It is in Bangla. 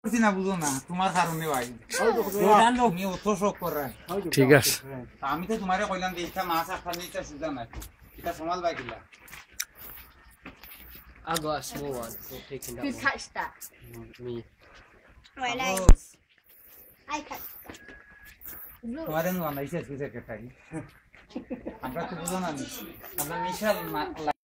না বুঝো না তোমার কারণে ভাই তুমি অত শখ করাই ঠিক আছে আমি তো তোমারে কইলাম যে এটা মাছ আফা নিতে সুজা নাই এটা সমাল ভাই কিলা I got a small one. Not taking that Who one. touched that? Me. My Oh. legs. I touched that. Look. তোমারে বানাইছে সুজা কেটাই আমরা তো বুঝো না আমরা মিশাল